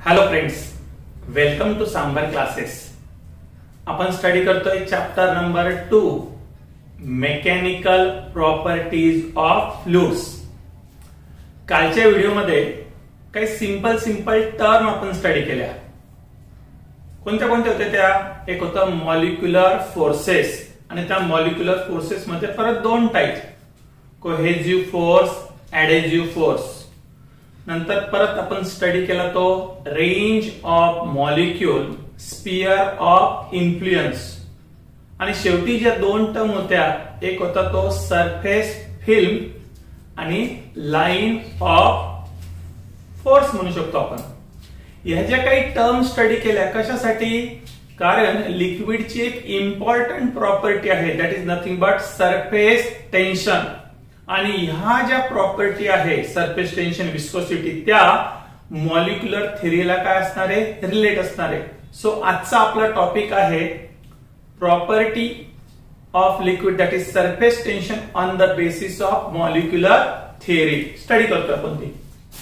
Hello friends, welcome to Sambar classes. आपण study करतोय chapter number 2 mechanical properties of fluids. कालच्या व्हिडिओमध्ये काही सिंपल टर्म आपण स्टडी केल्या. कोणत्या होत्या त्या? एक होता मॉलिक्युलर फोर्सेस, आणि त्या मॉलिक्युलर फोर्सेस मध्ये परत दोन type, cohesive force, adhesive force. नंतर परत आपण स्टडी केला तो range of molecule, sphere of influence, आणि शेवटी ज्या दोन टर्म होत्या, एक होता तो सरफेस फिल्म आणि लाईन ऑफ फोर्स म्हणू शकतो आपण. ह्या ज्या काही टर्म स्टडी केल्या कशासाठी? कारण लिक्विडची एक इम्पॉर्टंट प्रॉपर्टी आहे, that is nothing but surface tension. आणि ह्या ज्या प्रॉपर्टी आहे सरफेस टेन्शन, विस्कोसिटी, त्या मॉलिक्युलर थेअरीला काय असणार आहे? रिलेट असणार आहे. सो आजचा आपला टॉपिक आहे property of liquid, that is surface tension on the basis of molecular theory. Study करतो आपण ती.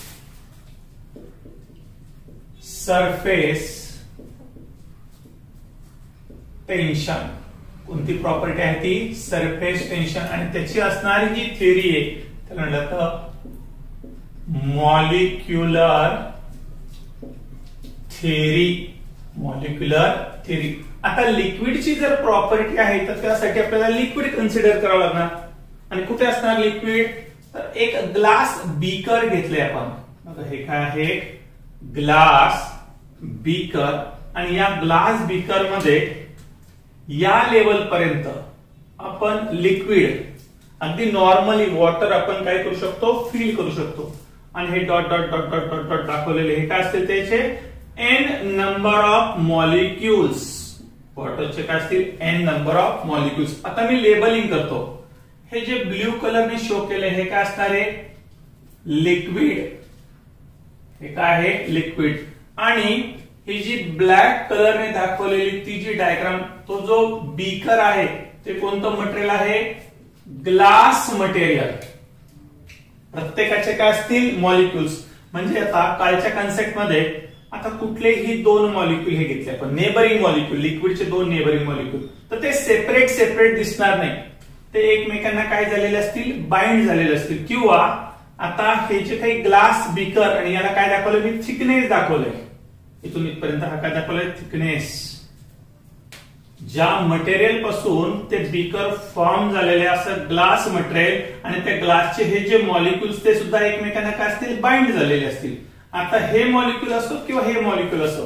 सरफेस टेन्शन कोणती प्रॉपर्टी आहे? ती सरफेस टेन्शन, आणि त्याची असणारी जी थेअरी आहे त्याला म्हणतात मॉलिक्युलर थेअरी. Molecular theory. आता लिक्विडची जर प्रॉपर्टी आहे तर त्यासाठी आपल्याला लिक्विड कन्सिडर करावं लागणार. आणि कुठे असणार लिक्विड? तर एक ग्लास बीकर घेतले आपण. बघा हे काय आहे? Glass beaker. आणि या ग्लास बीकर मध्ये या लेवल पर्यंत आपण लिक्विड, अगदी नॉर्मली वॉटर आपण काय करू शकतो? फिल करू शकतो. आणि हे dot dot dot dot dot dot दाखवलेले हे काय असतील? त्याचे एन नंबर ऑफ मॉलिक्युल्स. वॉटरचे काय असतील? N number of molecules. आता मी लेबलिंग करतो. हे जे ब्ल्यू कलरने शो केले हे काय असणार आहे? लिक्विड. हे काय आहे? लिक्विड. आणि ही जी ब्लॅक कलरने दाखवलेली ती जी डायग्राम, तो जो बीकर आहे ते कोणतं मटेरियल आहे? Glass material. प्रत्येकाचे काय असतील? मॉलिक्युल्स. म्हणजे आता कालच्या कन्सेप्ट मध्ये आता कुठलेही दोन मॉलिक्युल हे घेतले आपण, नेबरिंग मॉलिक्युल, लिक्विडचे दोन नेबरिंग मॉलिक्युल, तर ते सेपरेट दिसणार नाही. ते एकमेकांना काय झालेले असतील? बाइंड झालेले असतील. किंवा आता हे जे काही ग्लास बीकर, आणि याला काय दाखवलं मी? थिकनेस दाखवलंय. इथून इथपर्यंत हा काय दाखवलाय? थिकनेस. ज्या मटेरियल पासून ते बीकर फॉर्म झालेले असं ग्लास मटेरियल, आणि त्या ग्लासचे हे जे मॉलिक्युल्स ते सुद्धा एकमेकांना काय असतील? बाइंड झालेले असतील. आता हे मॉलिक्युल असो किंवा हे मॉलिक्युल असो,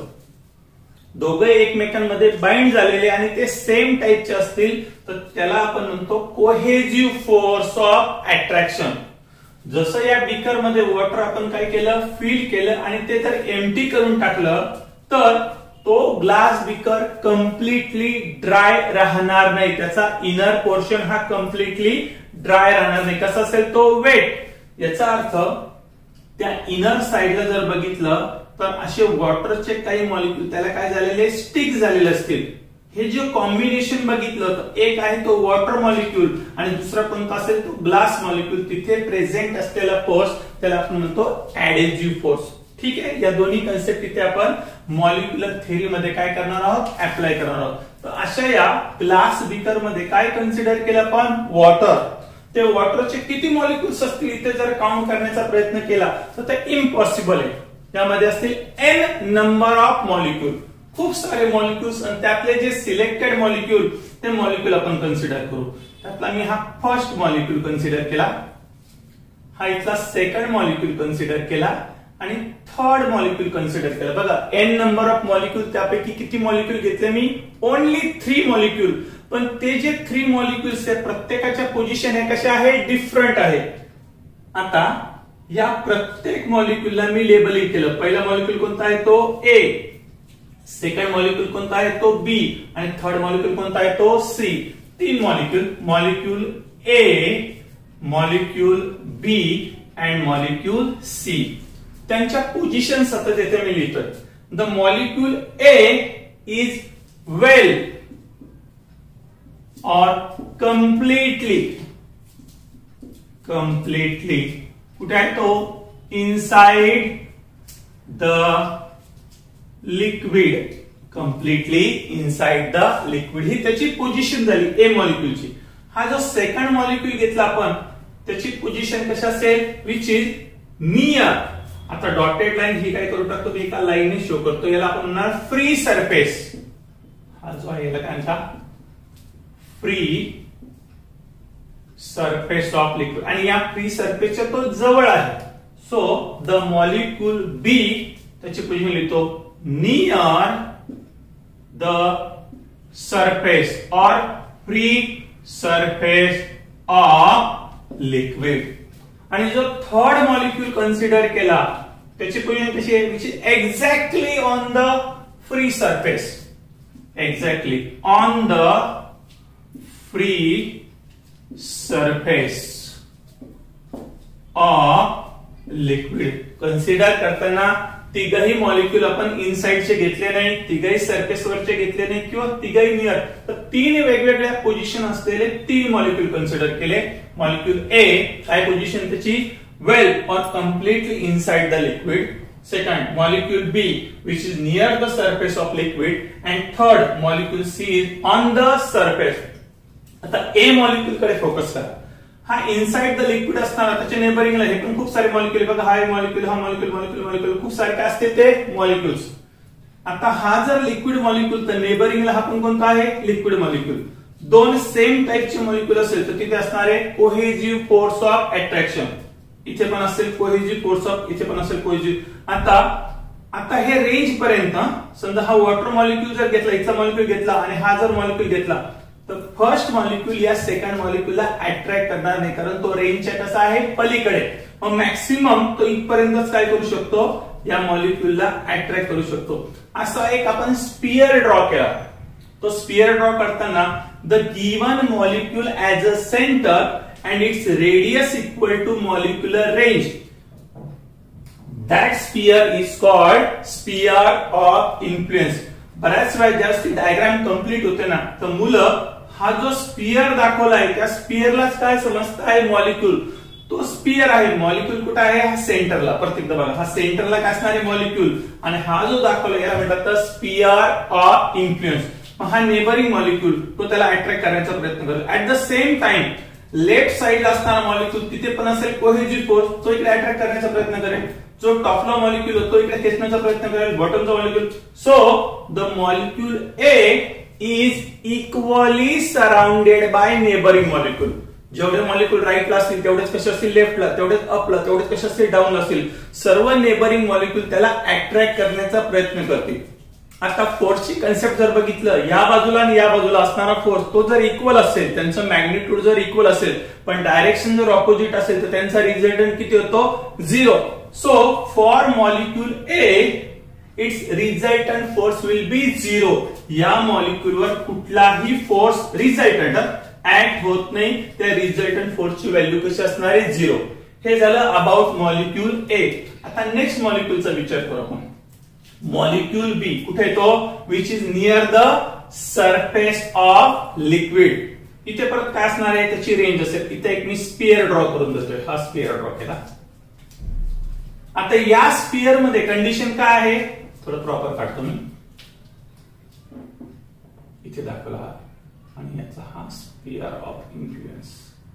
दोघे एकमेकांमध्ये बाइंड झालेले आणि ते सेम टाईपचे असतील तर त्याला आपण म्हणतो कोहेसिव्ह फोर्स ऑफ अट्रॅक्शन. जसं या बीकर मध्ये वॉटर आपण काय केलं? फिल केलं, आणि ते जर एम्प्टी करून टाकलं तर तो ग्लास बीकर कम्प्लिटली ड्राय राहणार नाही. त्याचा इनर पोर्शन हा कम्प्लिटली ड्राय राहणार नाही. कसा असेल तो? वेट. याचा अर्थ त्या इनर साइडला जर बघितलं तर असे वॉटरचे काही मॉलिक्युल त्याला काय झालेले? स्टिक झालेले असतील. हे जे कॉम्बिनेशन बघितलं तर एक आहे तो वॉटर मॉलिक्यूल आणि दुसरा कोणता असेल? तो ग्लास मॉलिक्यूल. तिथे प्रेझेंट असलेला फोर्स त्याला आपण म्हणतो ऍडेसिव्ह फोर्स. ठीक आहे. या दोन्ही कन्सेप्ट इथे आपण मॉलिक्युलर थेअरी मध्ये काय करणार आहोत? अप्लाय करणार आहोत. तर अशा या ग्लास बीकर मध्ये काय कन्सिडर केलं आपण? वॉटर. ते वॉटरचे किती मॉलिक्युल्स असतील इथे जर काउंट करण्याचा प्रयत्न केला तर ते इम्पॉसिबल आहे. त्यामध्ये असतील एन नंबर ऑफ मॉलिक्यूल, खूप सारे मॉलिक्युल्स, आणि त्यातले जे सिलेक्टेड मॉलिक्यूल ते मॉलिक्यूल आपण कन्सिडर करू. त्यातला मी हा फर्स्ट मॉलिक्यूल कन्सिडर केला, हा इथला सेकंड मॉलिक्यूल कन्सिडर केला, आणि थर्ड मॉलिक्यूल कन्सिडर केला. बघा एन नंबर ऑफ मॉलिक्यूल, त्यापैकी किती मॉलिक्यूल घेतले मी? Only 3 molecule. पण ते जे 3 मॉलिक्युल्स आहेत प्रत्येकाच्या पोझिशन हे कशा आहे? डिफरंट आहे. आता या प्रत्येक मॉलिक्यूलला मी लेबलिंग केलं. पहिला मॉलिक्यूल कोणता आहे? तो ए. सेकंड मॉलिक्यूल कोणता आहे? तो बी. आणि थर्ड मॉलिक्यूल कोणता आहे? तो C. 3 molecule. Molecule A, molecule B and molecule C. त्यांच्या पोझिशन सतत येथे मी लिहितोय. The molecule A is well or completely कुठे आहे तो? Inside the liquid completely inside the liquid, ही त्याची पोझिशन झाली ए मॉलिक्यूलची. हा जो सेकंड मॉलिक्यूल घेतला आपण त्याची पोझिशन कशी असेल, विच इज नियर. आता डॉटेड लाईन ही काय करू टाकतो की एका लाईनने शो करतो, याला आपण म्हणणार फ्री सरफेस. हा जो आहे याला काय म्हणतात, फ्री सरफेस ऑफ लिक्विड. आणि या फ्री सरफेसच्या तो जवळ आहे. सो द मॉलिक्यूल बी त्याची पोझिशन लिहितो near the surface or free surface of liquid. आणि जो थर्ड मॉलिक्यूल कन्सिडर केला त्याची पोझिशन कशी आहे, which is exactly on the free surface, exactly on the free surface of liquid. Consider करताना तिघही मॉलिक्यूल आपण इनसाइडचे घेतले नाही, तिघही सरफेसवरचे घेतले नाही किंवा तिघही नियर, तर तीन वेगवेगळ्या पोझिशन असलेले तीन मॉलिक्यूल कन्सिडर केले. मॉलिक्यूल ए काय पोझिशन त्याची, well or completely inside the liquid. Second molecule B which is near the surface of liquid. And third molecule C is on the surface. आता A molecule कडे focus करा. हा inside the liquid असताना त्याच्या नेबरिंगला हे पण खूप सारे मॉलिक्यूल बघा, हा मॉलिक्यूल, हा मॉलिक्यूल, मॉलिक्यूल, मॉलिक्यूल, खूप सारे काय असतील ते मॉलिक्यूल्स. आता हा जर लिक्विड मॉलिक्यूल तर नेबरिंगला हा पण कोणता आहे, लिक्विड मॉलिक्यूल. दोन सेम टाइपचे मॉलिक्यूल असेल तर तिथे असणार आहे कोहेजिव्ह फोर्स ऑफ अट्रॅक्शन. इथे पण असेल कोहेजिव्ह फोर्स ऑफ, इथे पण असेल कोहेजिव्ह. आता हे रेंज पर्यंत समजा हा वॉटर मॉलिक्यूल जर घेतला, इथला मॉलिक्यूल घेतला आणि हा जर मॉलिक्यूल घेतला तर फर्स्ट मॉलिक्यूल या सेकंड मॉलिक्यूलला अट्रॅक्ट करणार नाही, कारण तो रेंजच्या कसा आहे, पलीकडे. मग मॅक्सिमम तो इथपर्यंतच काय करू शकतो, या मॉलिक्यूलला अट्रॅक्ट करू शकतो. असा एक आपण स्पियर ड्रॉ केला. तो स्पियर ड्रॉ करताना the given molecule as a centre and its radius equal to molecular range. That sphere is called sphere of influence. बऱ्याच वेळा जास्त डायग्राम कम्प्लीट होते ना, तर मुलं हा जो स्पियर दाखवलाय त्या स्पियरलाच काय समजताय, मॉलिक्यूल. तो स्पियर आहे, मॉलिक्यूल कुठे आहे, हा सेंटरला. प्रत्येकदा बघा, हा सेंटरला काय असणार आहे, मॉलिक्यूल. आणि हा जो दाखवला याला म्हणतात स्पियर ऑफ इन्फ्लुएन्स. हा नेबरिंग मॉलिक्यूल तो त्याला अट्रॅक्ट करण्याचा प्रयत्न करेल. At the same time left साइडला असणारा मॉलिक्यूल तिथे पण असेल कोहेजिव्ह फोर्स, तो इकडे अट्रॅक्ट करण्याचा प्रयत्न करेल. जो टॉपला मॉलिक्यूल तो इकडे खेचण्याचा प्रयत्न करेल, बॉटमचा molecule. So the molecule A is equally surrounded by neighbouring molecule. जेवढे मॉलिक्यूल राईटला असतील तेवढेच कसे असतील लेफ्टला, तेवढेच अपला, तेवढेच कसे असतील डाऊनला असतील. सर्व नेबरिंग मॉलिक्यूल त्याला अट्रॅक्ट करण्याचा प्रयत्न करतील. आता फोर्सची कन्सेप्ट जर बघितलं, या बाजूला आणि या बाजूला असणारा फोर्स तो जर इक्वल असेल, त्यांचं मॅग्निट्यूड जर इक्वल असेल, पण डायरेक्शन जर ऑपोजिट असेल तर त्यांचा रिझल्टंट किती होतो, 0. So for molecule A, its resultant force will be 0. या मॉलिक्यूलवर कुठलाही फोर्स रिझल्टंट ऍक्ट होत नाही, त्या रिझल्टंट फोर्सची व्हॅल्यू कशी असणार आहे, 0. हे झालं अबाउट मॉलिक्यूल ए. आता नेक्स्ट मॉलिक्यूलचा विचार करू आपण. मॉलिक्यूल बी कुठे तो, which is near the surface of liquid. इथे परत काय असणार आहे, त्याची रेंज असेल. इथे एक मी स्पियर ड्रॉ करून देतोय, हा स्पियर ड्रॉ केला. आता या स्पियर मध्ये कंडिशन काय आहे, थोडं प्रॉपर काढतो मी. इथे दाखवला आणि याचा हा स्पियर ऑफ इन्फ्लुएन्स.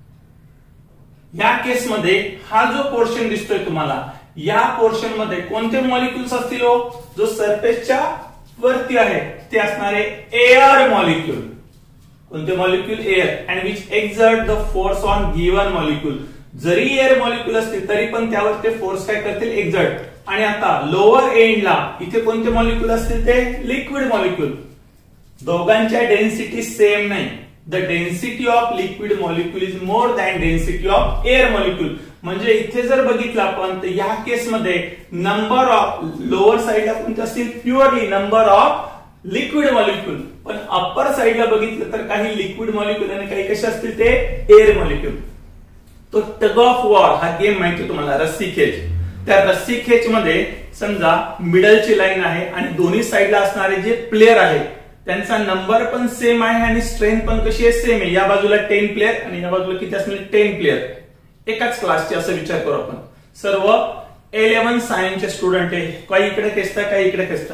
या केसमध्ये हा जो पोर्शन दिसतोय तुम्हाला, या पोर्शन मध्ये कोणते मॉलिक्युल्स असतील, जो सरफेसच्या वरती आहे ते असणारे एअर मॉलिक्यूल. कोणते molecule, air. And which exert the force on given molecule. जरी एअर मॉलिक्यूल असतील तरी पण त्यावर ते फोर्स काय करतील, एक्झर्ट. आणि आता लोअर एंडला इथे कोणते मॉलिक्यूल असतील, ते लिक्विड मॉलिक्यूल. दोघांच्या डेन्सिटी सेम नाही. The density of liquid molecule is more than density of air molecule. म्हणजे इथे जर बघितलं आपण तर या केसमध्ये नंबर ऑफ लोअर साइडला कोणते असतील, purely number of liquid molecule. पण अप्पर साइडला बघितलं तर काही लिक्विड मॉलिक्यूल आणि काही कसे असतील, ते एअर मॉलिक्यूल. तो टग ऑफ वॉर हा गेम माहिती तुम्हाला, रस्सी खेच. त्या रस्सी खेच मध्ये समजा मिडलची लाईन आहे आणि दोन्ही साइडला असणारे जे प्लेयर आहेत त्यांचा नंबर पण सेम आहे आणि स्ट्रेंथ पण कशी आहे, सेम आहे. या बाजूला 10 प्लेयर आणि या बाजूला किती असणार, 10 प्लेयर. एकाच क्लासचे असं विचार करू आपण. सर्व 11 सायन्सचे स्टुडंट आहे, काही इकडे खेचतात काही इकडे खेचतात.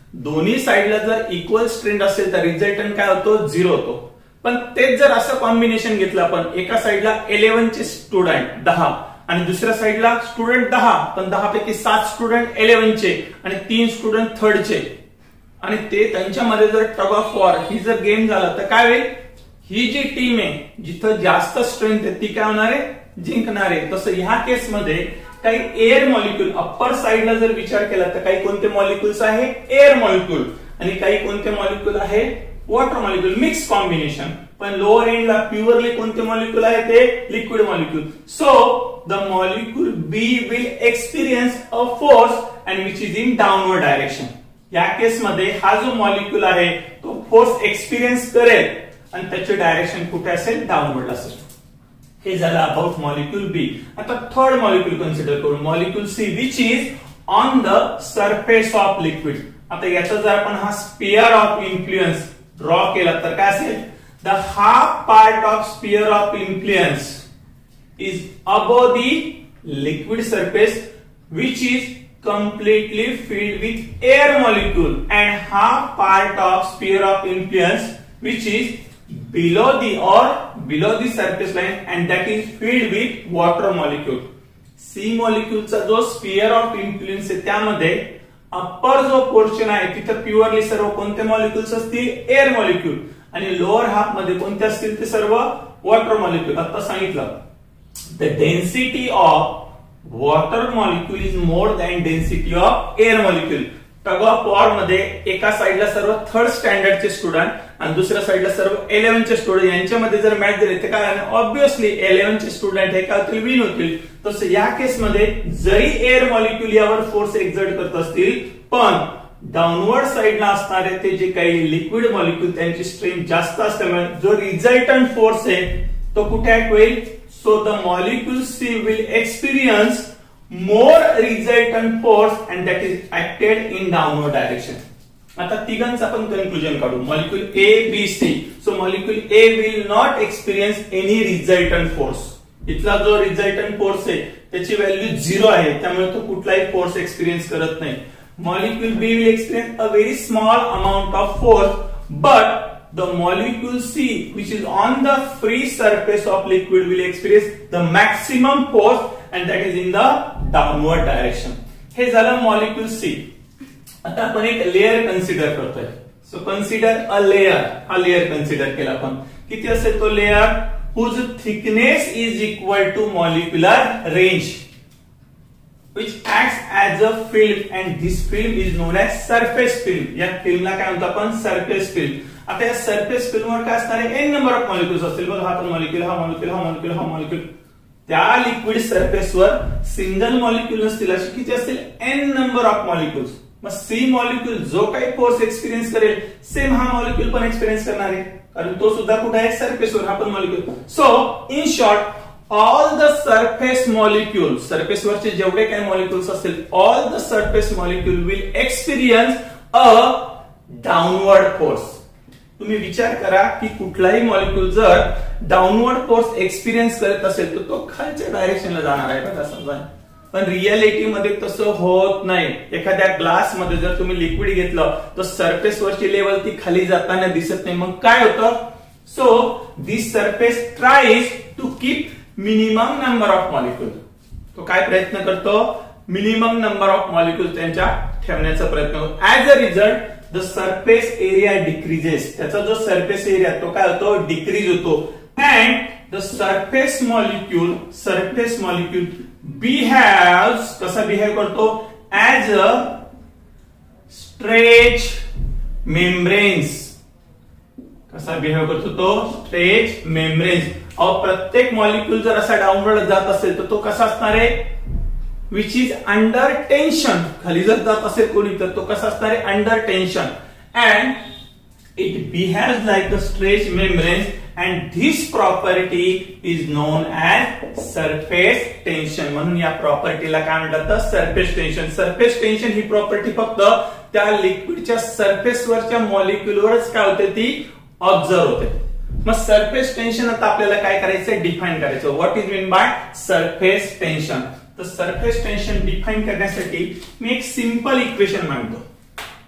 दोन्ही साईडला जर इक्वल स्ट्रेंथ असेल तर रिझल्टंट काय होतो 0 होतो. पण तेच जर असं कॉम्बिनेशन घेतलं आपण, एका साईडला 11 चे स्टुडंट 10 आणि दुसऱ्या साईडला स्टुडंट 10, पण 10 पैकी 7 स्टुडंट 11 चे आणि 3 स्टुडंट 3rd चे, आणि ते त्यांच्यामध्ये जर टग ऑफ वॉर ही जर गेम झाला तर काय होईल, ही जी टीम आहे जिथं जास्त स्ट्रेंथ आहे ती काय होणार आहे, जिंकणार आहे. तसं ह्या केसमध्ये काही एअर मॉलिक्यूल अप्पर साइडला जर विचार केला तर काही कोणते मॉलिक्युल्स आहे, एअर मॉलिक्यूल, आणि काही कोणते मॉलिक्यूल आहे, वॉटर मॉलिक्यूल, मिक्स कॉम्बिनेशन. पण लोअर एंडला प्युअरली कोणते मॉलिक्यूल आहे, ते liquid molecule. So the molecule B will experience a force and which is in downward direction. या केसमध्ये हा जो मॉलिक्यूल आहे तो फोर्स एक्सपिरियन्स करेल आणि त्याचे डायरेक्शन कुठे असेल, डाउनवर्ड असेल. हे झालं अबाउट मॉलिक्यूल बी. आता थर्ड मॉलिक्यूल कन्सिडर करू, molecule C, which is on the surface of liquid. आता याचा जर आपण हा स्पियर ऑफ इन्फ्लुएन्स ड्रॉ केला तर काय असेल, the half part of sphere of influence is above the liquid surface which is completely filled with air molecule, and half part of sphere of influence which is below the surface line and that is filled with water molecule. C molecule चा जो sphere of influence आहे त्यामध्ये upper जो portion आहे तिथे purely सर्व कोणते molecules असतील, एअर मॉलिक्यूल, आणि लोअर हाफ मध्ये कोणते असतील ते सर्व वॉटर मॉलिक्यूल. आता सांगितलं the density of water molecule is more than density of air molecule. Tug of war मध्ये एका साइडला सर्व 3rd स्टँडर्डचे स्टुडंट आणि दुसऱ्या साइडला सर्व 11 चे स्टुडंट, यांच्यामध्ये जर मॅच झाली तर काय, ऑब्विसली 11 चे स्टुडंट हे काय होतील, विन होतील. तसं या केसमध्ये जरी एअर मॉलिक्यूल यावर फोर्स एक्झर्ट करत असतील, पण डाऊनवर्ड साइडला असणारे ते जे काही लिक्विड मॉलिक्यूल त्यांची स्ट्रेंथ जास्त असल्यामुळे जो रिझल्टंट फोर्स आहे तो कुठे ऍक्ट होईल. So the molecule C will experience more resultant force and that is acted in downward direction. आता तिघांचं आपण कन्क्लुजन काढू. Molecule A, B, C. So molecule A will not experience any resultant force. इथला जो resultant force आहे त्याची value 0 आहे, त्यामुळे तो कुठलाही फोर्स एक्सपिरियन्स करत नाही. Molecule B will experience a very small amount of force, but the molecule C, which is on the free surface of liquid, will experience the maximum force and that is in the downward direction. हे झालं molecule C. आता आपण एक layer consider करतोय. So consider a layer. हा layer consider केला आपण. किती असेल तो layer, whose thickness is equal to molecular range which acts as a film and this film is known as surface film. या फिल्मला काय म्हणतो आपण, सरफेस फिल्म. आता या सरफेस फिल्मवर काय असणार आहे, एन नंबर ऑफ मॉलिक्युल्स असतील. बघा हा पण मॉलिक्युल, हा मॉलिक्युल, हा मॉलिक्युल, हा मॉलिक्युल. त्या लिक्विड सरफेसवर सिंगल मॉलिक्युल नसतील, अशी किती असतील, एन नंबर ऑफ मॉलिक्युल्स. मग सी मॉलिक्युल जो काही फोर्स एक्सपिरियन्स करेल सेम हा मॉलिक्युल पण एक्सपिरियन्स करणार आहे, कारण तो सुद्धा कुठे आहे, सरफेसवर. हा पण molecule. So in short all the surface molecules, surface वरचे जेवढे काही मॉलिक्युल्स असतील, all the surface molecule will experience a downward force. तुम्ही विचार करा की कुठलाही मॉलिक्यूल जर डाउनवर्ड फोर्स एक्सपिरियन्स करत असेल तर तो खालच्या डायरेक्शनला जाणार आहे बघा समजा. पण रिअलिटी मध्ये तसं होत नाही. एखाद्या ग्लास मध्ये जर तुम्ही लिक्विड घेतलं तर सरफेस वरची लेवल ती खाली जाताना दिसत नाही. मग काय होतं, so this surface tries to keep minimum number of molecule. तो काय प्रयत्न करतो, मिनिमम नंबर ऑफ मॉलिक्यूल त्यांच्या ठेवण्याचा प्रयत्न करतो. As a result the surface area decreases. त्याचा जो सरफेस एरिया तो काय होतो, डिक्रीज होतो. And the surface molecule behaves, कसा बिहेव करतो, ऍज अ स्ट्रेच मेम्ब्रेन्स. कसा बिहेव करतो तो, स्ट्रेच मेम्ब्रेन्स. प्रत्येक मॉलिक्यूल जर असा डाउनवर्ड जात असेल तर तो कसा असणार आहे, विच इज अंडर टेन्शन. खाली जर जात असेल कोणी तर तो कसा असणार आहे, under tension. And it behaves like a stretch membrane and this property is known as surface tension. म्हणून या प्रॉपर्टीला काय म्हणतात, सरफेस टेन्शन. सरफेस टेन्शन ही प्रॉपर्टी फक्त त्या लिक्विडच्या सरफेसवरच्या मॉलिक्यूलवरच काय होते, ती ऑब्झर्व होते. मग सरफेस टेन्शन आता आपल्याला काय करायचं, डिफाइन करायचं. What is mean by surface tension. तर सरफेस टेन्शन डिफाइन करण्यासाठी मी एक सिंपल इक्वेशन मांडतो.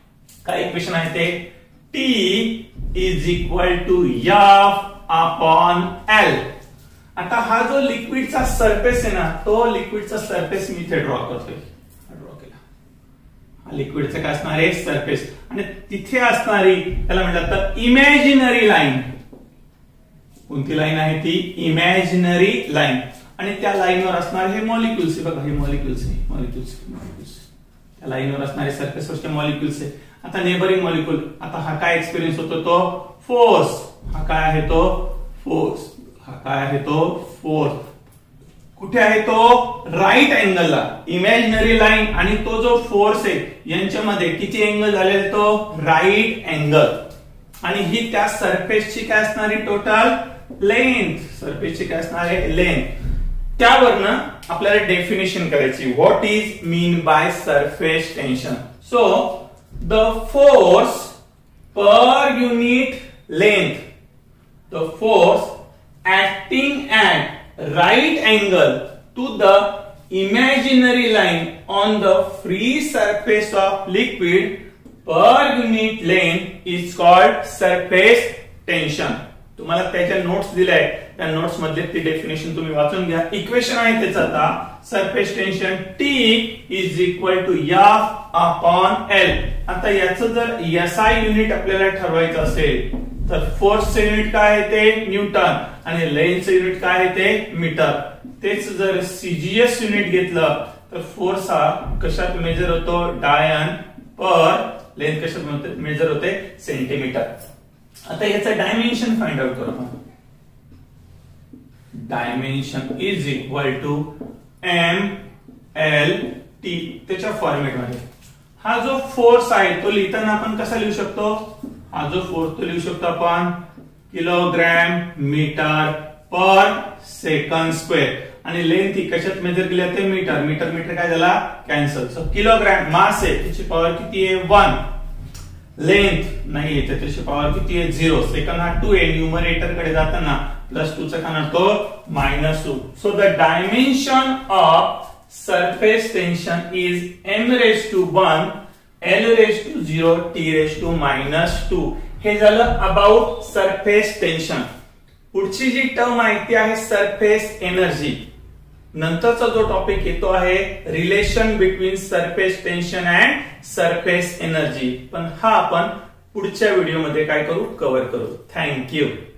काय इक्वेशन आहे ते T is equal to F upon L. आता हा जो लिक्विडचा सरफेस आहे ना, तो लिक्विडचा सरफेस मी इथे ड्रॉ करतोय. ड्रॉ केला. हा लिक्विडचा काय असणार आहे सरफेस, आणि तिथे असणारी त्याला म्हणतात तर इमॅजिनरी लाईन. कोणती लाईन आहे ती इमॅजिनरी लाईन, आणि त्या लाईनवर असणार हे मॉलिक्युल्स. बघा हे मॉलिक्युल्स त्या लाईनवर असणारे सरफेसवरचे मॉलिक्युल्स आहे. आता नेबरिंग मॉलिक्युल, आता हा काय एक्सपिरियन्स होतो तो फोर्स. हा काय आहे तो फोर्स. हा काय आहे तो फोर्स. कुठे आहे तो राईट अँगलला. इमॅजिनरी लाईन आणि तो जो फोर्स आहे यांच्यामध्ये किती अँगल झालेला तो राईट अँगल, आणि ही त्या सरफेसची काय असणारी टोटल लेंथ. सरफेसची काय असणार आहे लेंथ. त्यावरनं आपल्याला डेफिनेशन करायची. What is mean by surface tension. So the force per unit length, the force acting at right angle to the imaginary line on the free surface of liquid per unit length is called surface tension. तुम्हाला त्याच्या notes दिल्या आहेत, त्या notes मधले ती definition तुम्ही वाचून घ्या. इक्वेशन आहे त्याचं आता surface tension T is equal to F upon L. आता याचं जर SI युनिट आपल्याला ठरवायचं असेल तर फोर्सचं युनिट काय आहे ते न्यूटन, आणि लेंथचं युनिट काय आहे ते मीटर. तेच जर CGS युनिट घेतलं तर फोर्स हा कशात मेजर होतो डायन पर लेंथ कशात मेजर होते सेंटीमीटर. आता याचं डायमेन्शन फाइंड आउट करू. Dimension is equal to MLT त्याच्या फॉर्मेट मध्ये. हा जो फोर्स आहे तो लिहिताना आपण कसा लिहू शकतो. हा जो फोर्स तो लिहू शकतो आपण kilogram metre per second square, आणि लेंथ ही कशात मेजर केली जाते मीटर. मीटर मीटर काय झाला कॅन्सल. सो किलोग्रॅम मास आहे त्याची पॉवर किती आहे 1. लेंथ नाही येते त्याची पॉवर किती आहे 0. सेकंड हा 2 आहे. न्यूमरेटर कडे जाताना +2 चा खाना तो -2. So the dimension of surface tension is m⁻1 L⁻0 T⁻². हे झालं अबाउट सरफेस टेन्शन. पुढची जी टर्म आहे ती आहे सरफेस एनर्जी. नंतरचा जो टॉपिक येतो आहे relation between surface tension and surface energy. पण हा आपण पुढच्या व्हिडिओमध्ये काय करू कव्हर करू. थँक्यू.